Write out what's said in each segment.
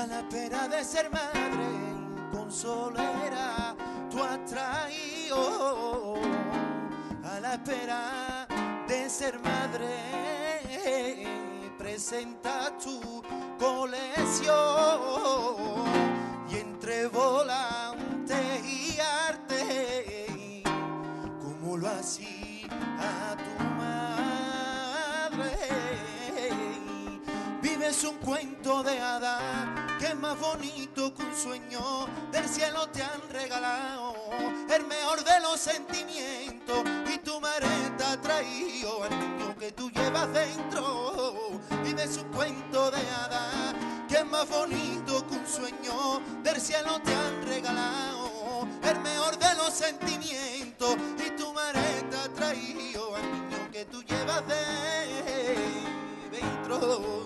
a la espera de ser madre consolera, tú has traído a la espera de ser madre, presenta tu colección y entre volante y arte, como lo hacía a tu madre. Vives un cuento de hadas que es más bonito que un sueño del cielo te han regalado, el mejor de los sentimientos, y tu madre te ha traído al niño que tú llevas dentro. Vives un cuento de hadas que es más bonito que un sueño del cielo te han regalado, el mejor de los sentimientos, y tu madre te ha traído al niño que tú llevas dentro.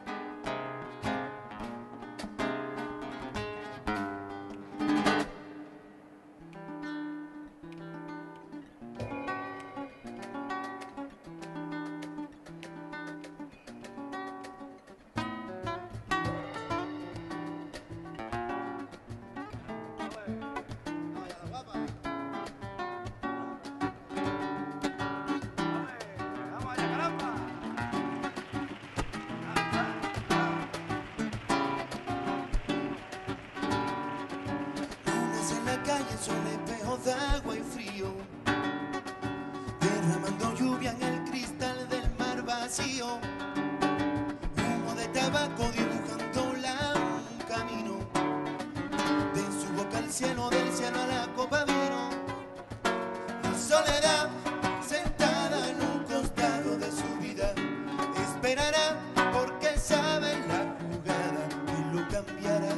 Son espejos de agua y frío, derramando lluvia en el cristal del mar vacío, humo de tabaco dibujando un camino, de su boca al cielo, del cielo a la copa vino. La soledad sentada en un costado de su vida esperará porque sabe la jugada y lo cambiará.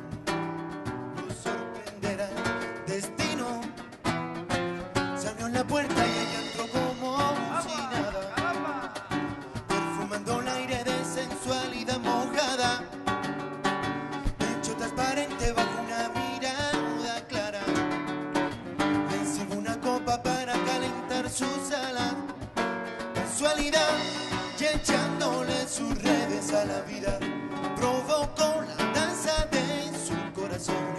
Destino salió en la puerta y ella entró como si nada, perfumando el aire de sensualidad mojada, pecho transparente bajo una mirada clara. Le sirvo una copa para calentar sus alas, casualidad y echándole sus redes a la vida, provocó la danza de su corazón.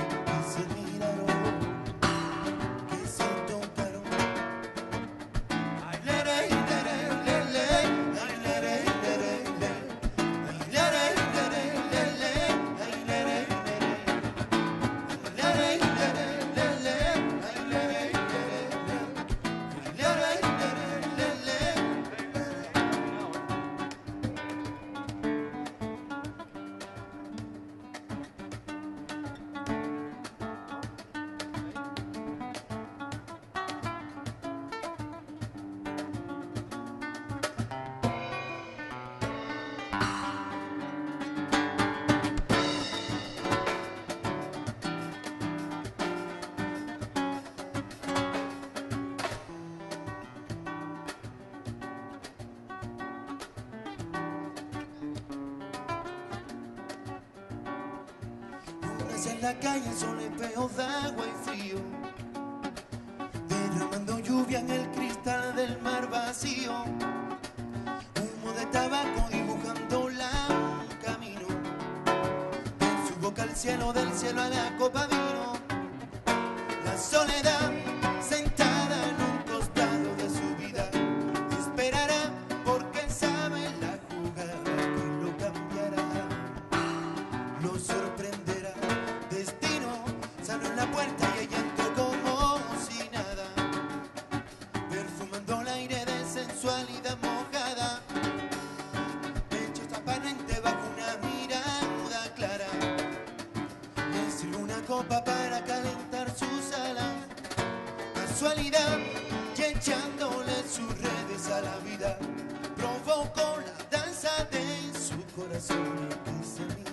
En la calle son espejos de agua y frío, derramando lluvia en el cristal del mar vacío, humo de tabaco dibujando un camino, de su boca al cielo, del cielo a la copa vino. La soledad sentada en un costado de su vida esperará porque sabe la jugada que lo cambiará, lo sorprenderá. Destino salió en la puerta y ella entró como si nada, perfumando el aire de sensualidad mojada, pecho transparente bajo una mirada clara. Le sirvo una copa para calentar sus alas, casualidad y echándole sus redes a la vida, provocó la danza de su corazón que se